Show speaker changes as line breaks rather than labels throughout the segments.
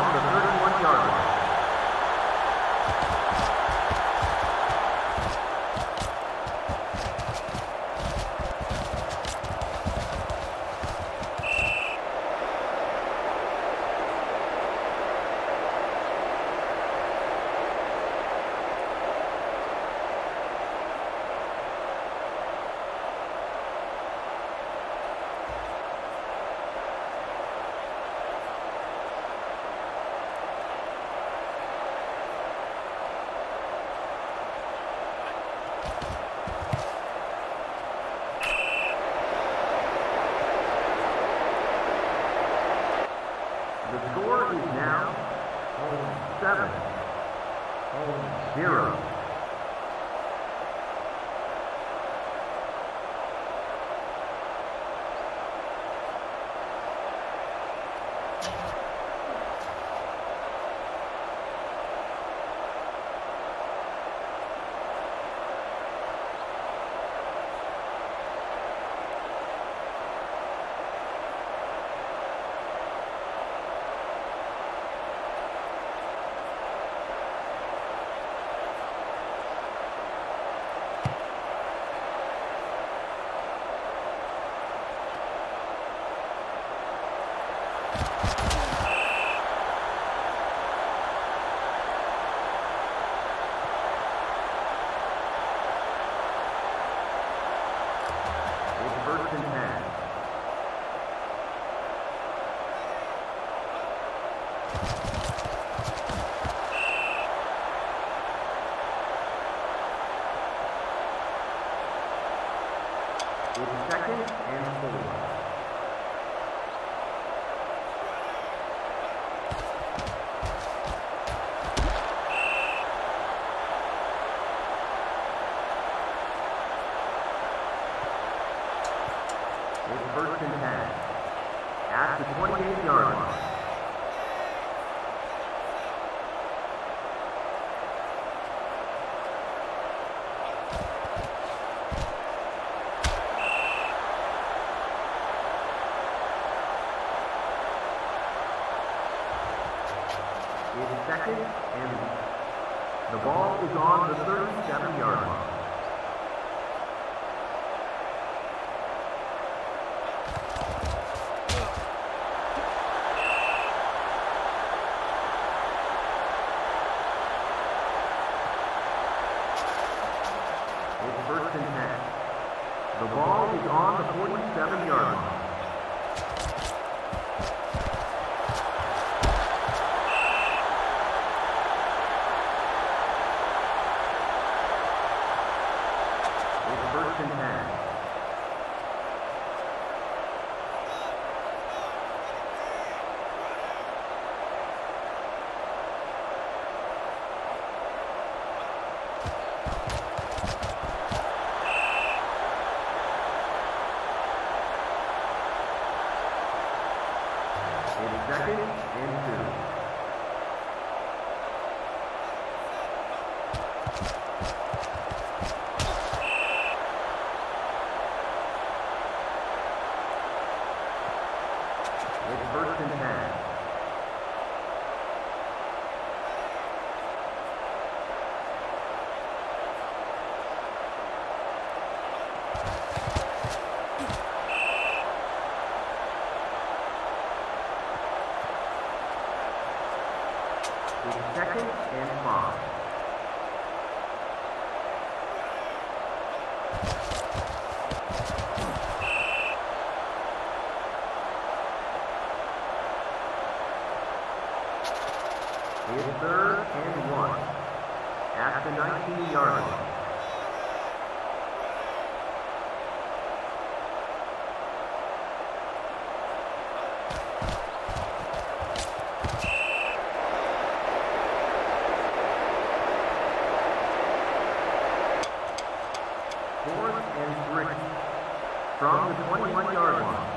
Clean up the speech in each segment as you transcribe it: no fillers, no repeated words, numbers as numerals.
from the 31-yard line. The score is now 7, 0. First and 10. It's second and 4. It's first and 10 at the 28-yard line. It's second and the ball is on the 37-yard line. First and 10. The ball is on the 47-yard line. It's first and 10. Second and 2. It's first and 10. It's second and 5. It's third and 1 at the 19-yard line. Fourth and 3 from the 21-yard line.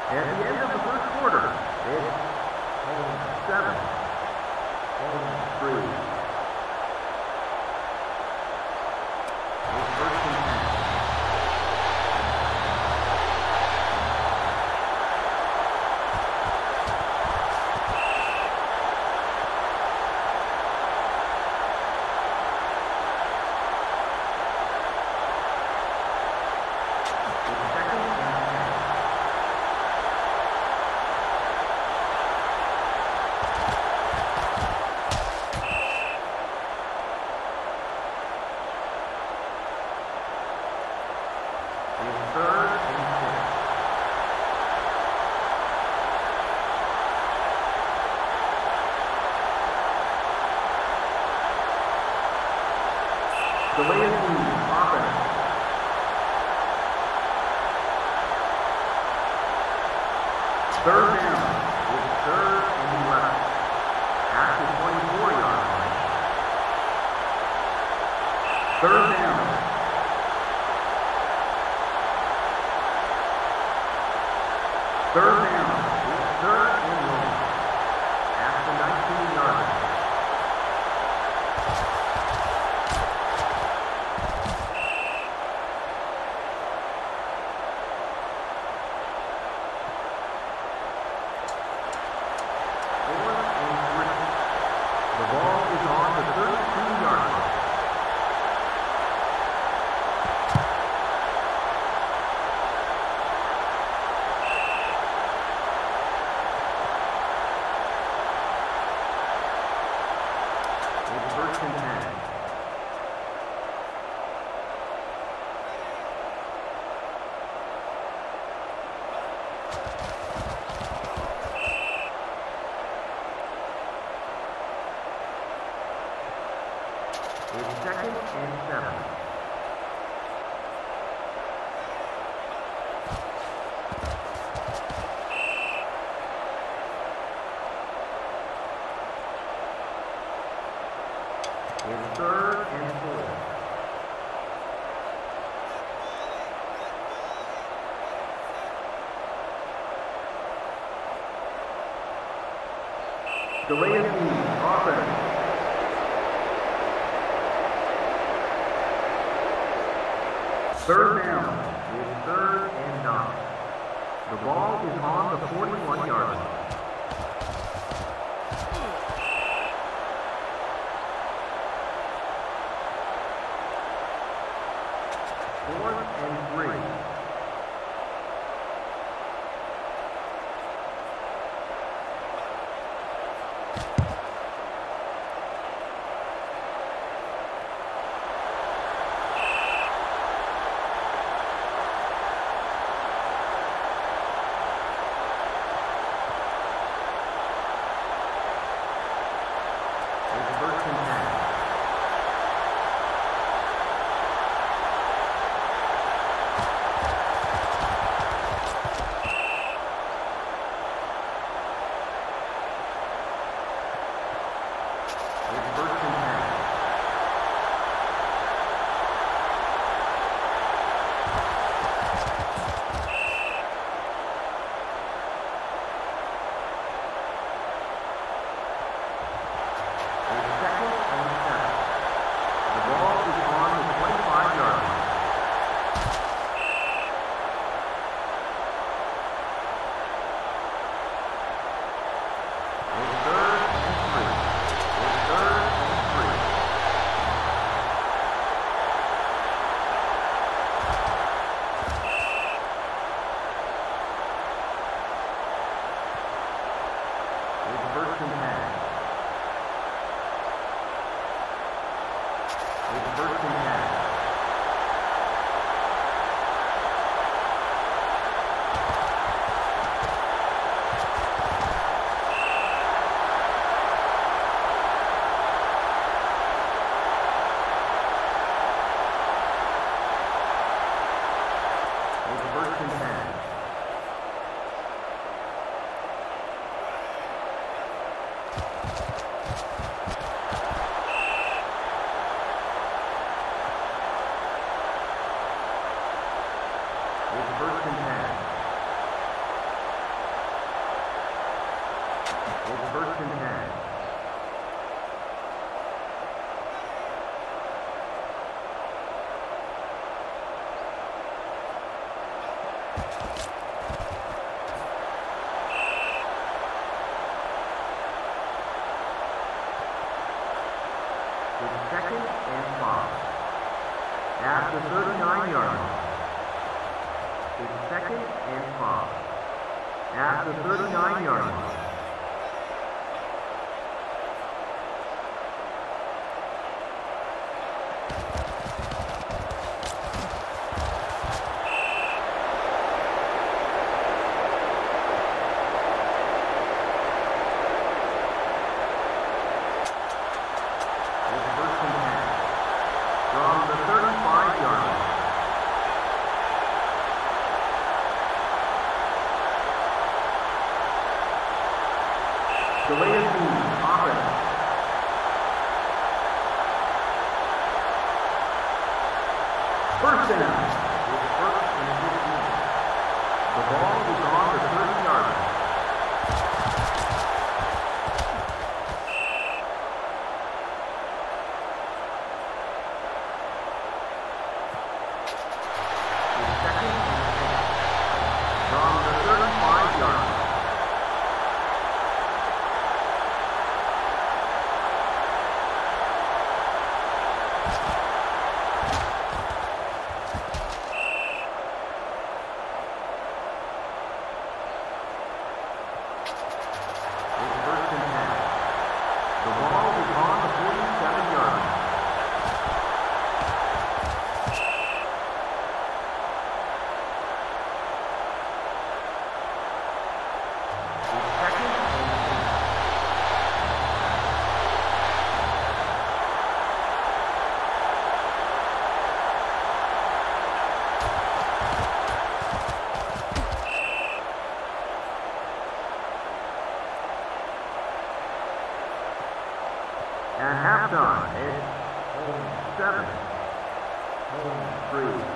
At the end of the first quarter, it's 7, 3. It's first and 10. Delay of offense. Third down. It's third and 11. At the 24-yard line. Third down. Third down. It's third and 1. At the 19-yard line. First and 10. It's second and 7. It's third and 4. Delay of offense. Third down. It's third and 9. The ball is on the 41-yard line. Fourth and 3. It's first and 10. First and 10. It's first and 10. It's first and 10. First and 10. It's first and 10. It's second and 5. At the 39-yard line. It's second and 5. At the 39-yard line. First down. It's first and 15. The ball is on the 30-yard line. It's second and 10. From the 35-yard line. At halftime, it's home 7, home 3.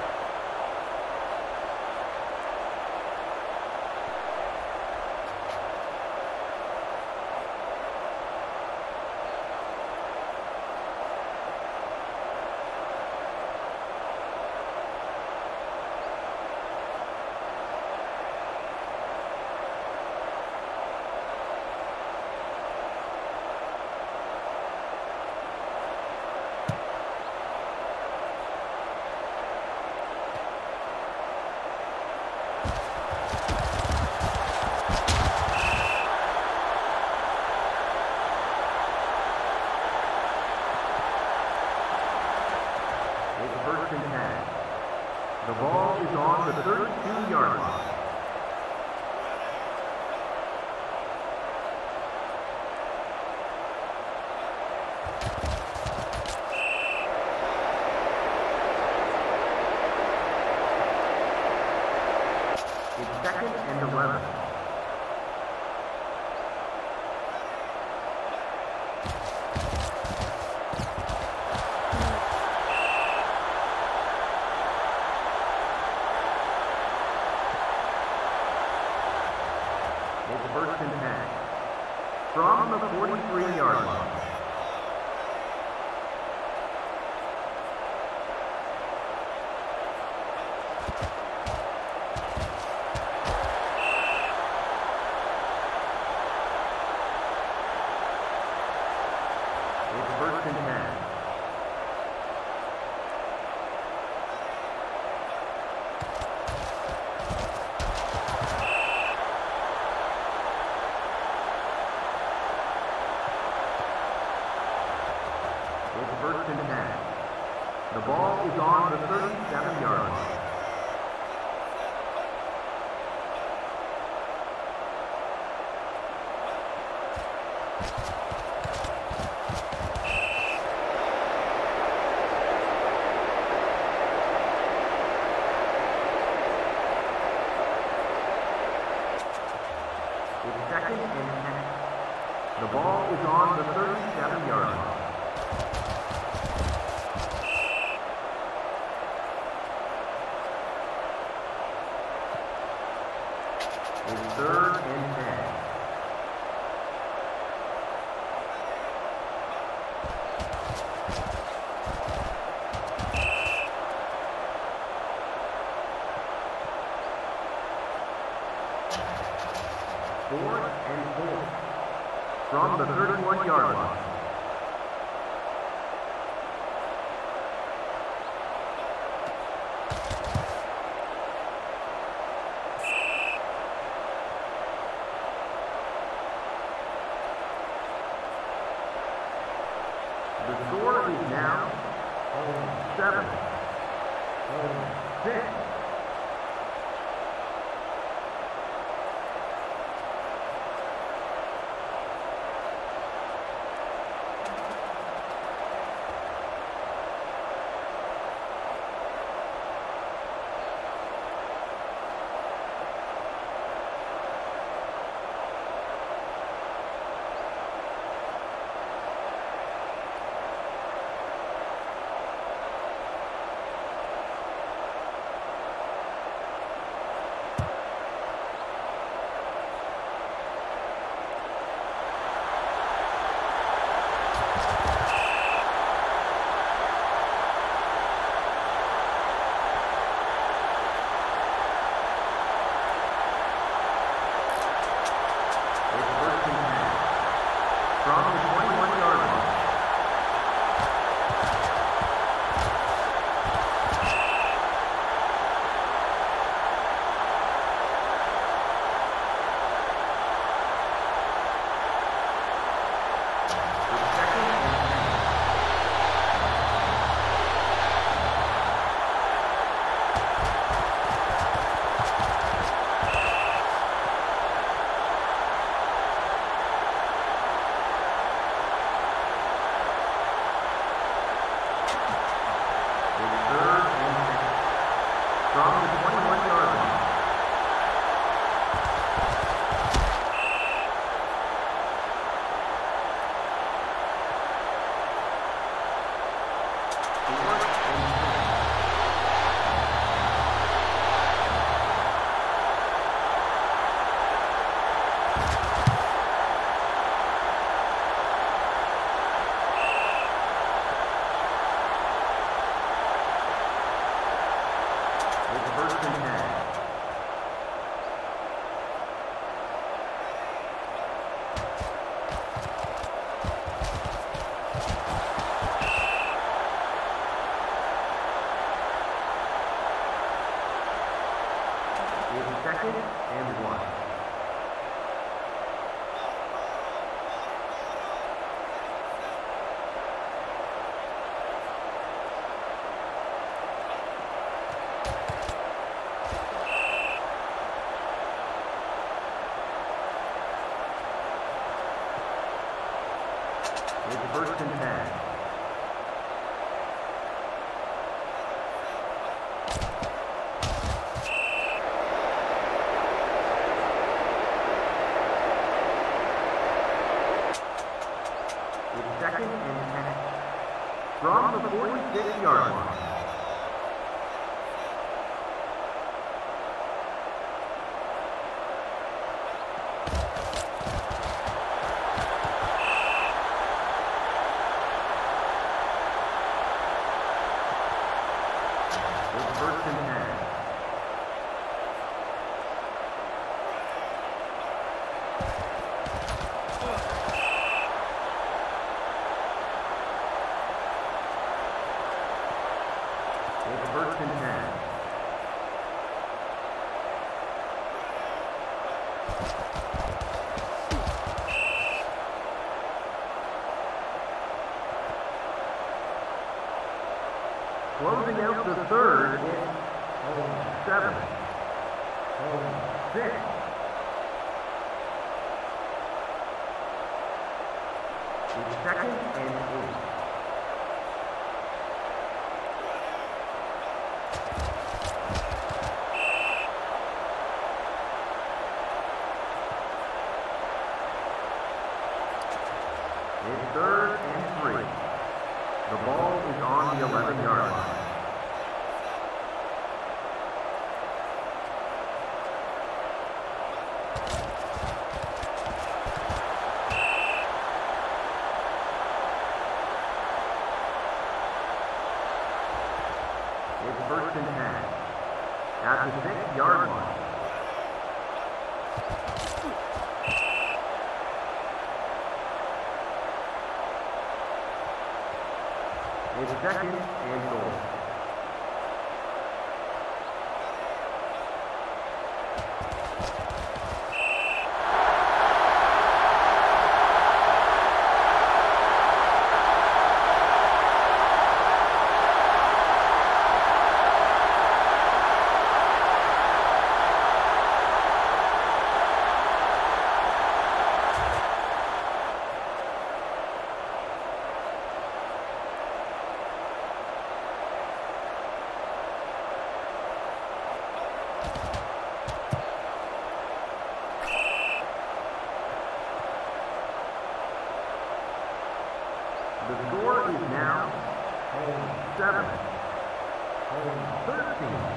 First and 10. The ball is on the 32-yard line. It's second and 11. It's first and 10. From the 43-yard line. It's first and 10. It's first and 10. The ball is on the 37-yard line. It's second and 10. The ball is on the 37-yard line. It's third and 10. 4th and 4. From the 31-yard line. The score is now 7, 6. Second and 1. It's 1st and 10. Second and 10. From the 46-yard line. It's 1st and 10. It's 1st and 10. Closing out the third, it's 7, 6. It's 2nd and 8. It's 3rd and 3. The ball is on the 11-yard line. It's 1st and 10. At the 6-yard line. It's second and goal. The score is now home 7, home 13.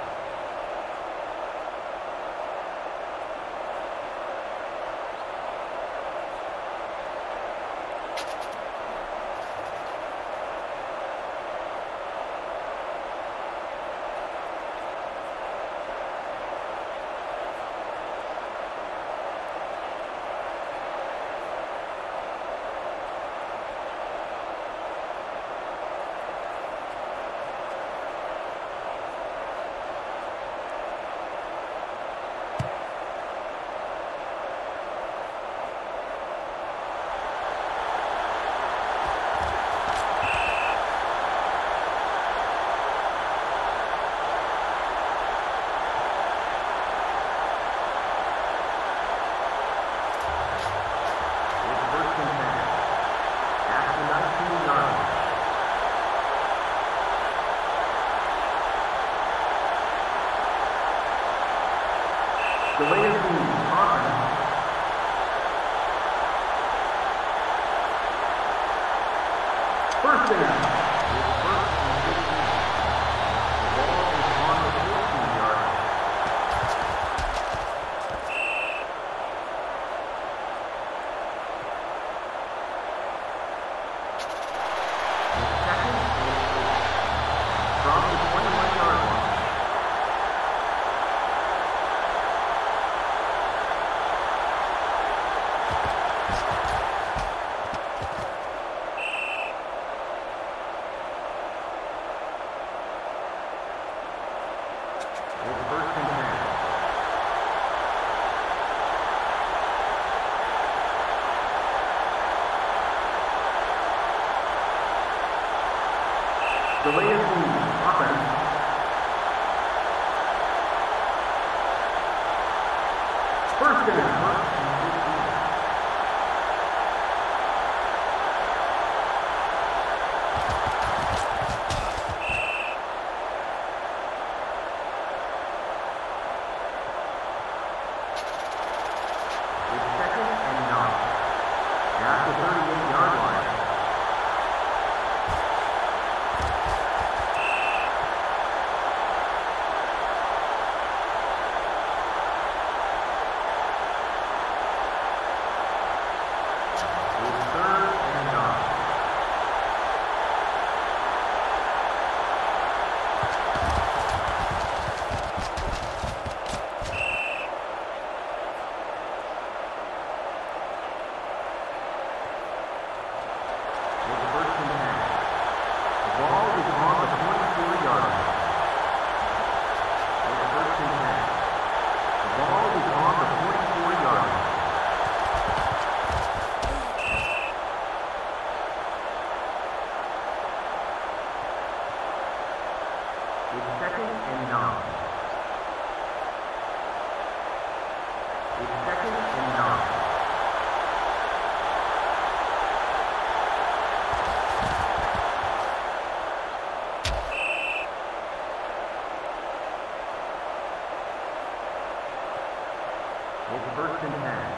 The way of the offense. First down. The ball is on the 14-yard line. The second and 8 from the 21-yard line. The way of the offense. First down. It's second and 9. At the 38-yard line. It's second and 9. It's second and 9. It's first and 10.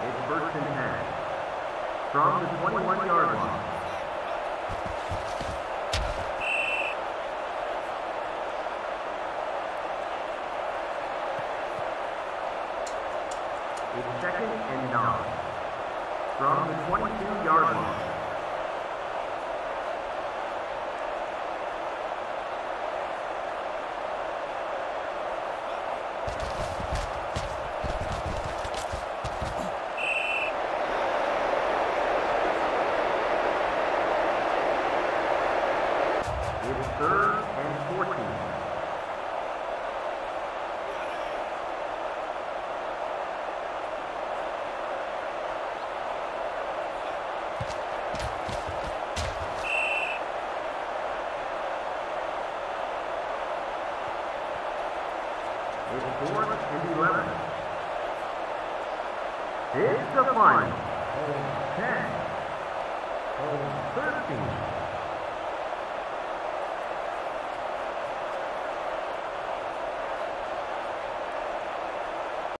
It's first and 10. From the 21-yard line. It's second and 9. From the 22-yard line. It's third and 14. It's fourth and 11. It's the final. Hold 10. Hold 13.